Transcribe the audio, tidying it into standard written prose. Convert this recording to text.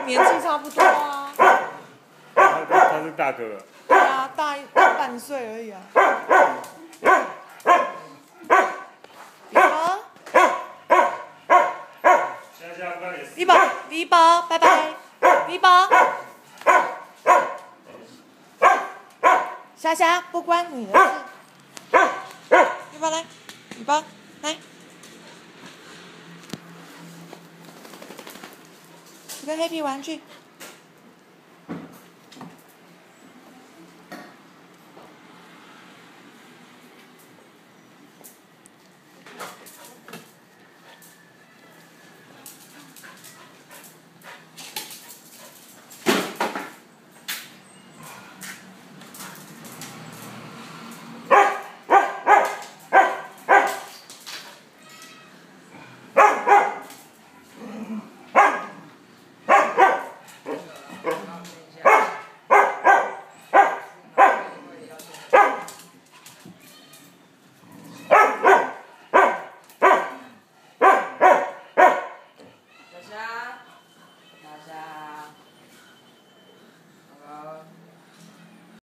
年纪差不多啊。 他是大哥。 对啊，大半岁而已啊。李宝，拜拜，李宝。霞霞，不关你的事。李宝来，李宝来，一个黑皮玩具。